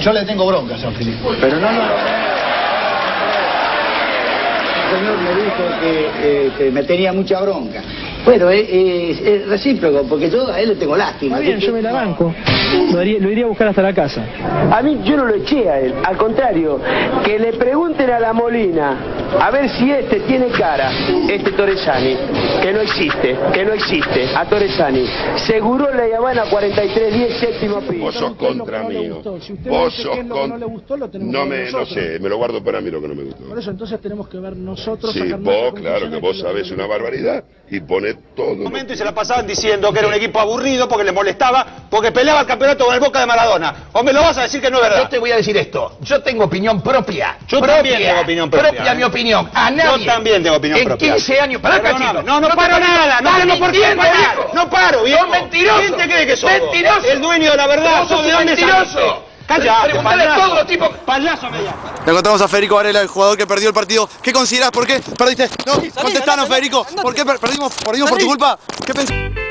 Yo le tengo bronca a San Filipe. Pero no. El señor me dijo que me tenía mucha bronca. Bueno, es recíproco, porque yo a él le tengo lástima. Está bien, yo me la banco. Lo iría a buscar hasta la casa. A mí yo no lo eché a él, al contrario, que le pregunten a la Molina a ver si este tiene cara, Torresani, que no existe, a Torresani. Seguro la Habana 4310, séptimo piso. Vos sos contra mí. Vos sos contra. No le gustó, lo tenemos No que ver nosotros. No sé, me lo guardo para mí lo que no me gustó. Por eso entonces tenemos que ver nosotros. Sí, vos, claro, que vos sabés una barbaridad y ponés todo. Un momento y se la pasaban diciendo que era un equipo aburrido porque le molestaba, porque peleaba el campeonato con el Boca de Maradona. ¿O me lo vas a decir que no es verdad? Yo te voy a decir esto. Yo tengo opinión propia. Yo también tengo opinión propia. Propia mi opinión. A nadie. Yo también tengo opinión propia. En 15 años. Pará, cachito. No paro nada. No tengo por qué parar. No paro, viejo. ¡Sos mentiroso! ¿Quién te cree que sos? ¡Mentiroso! El dueño de la verdad. ¡Sos ¿De dónde mentiroso! Calla, Preguntale a todos los tipos. Payaso mediano. Le encontramos a Federico Varela, el jugador que perdió el partido. ¿Qué considerás? ¿Por qué perdiste? No, contestanos, Federico. ¿Por qué perdimos por tu culpa? ¿Qué pensás?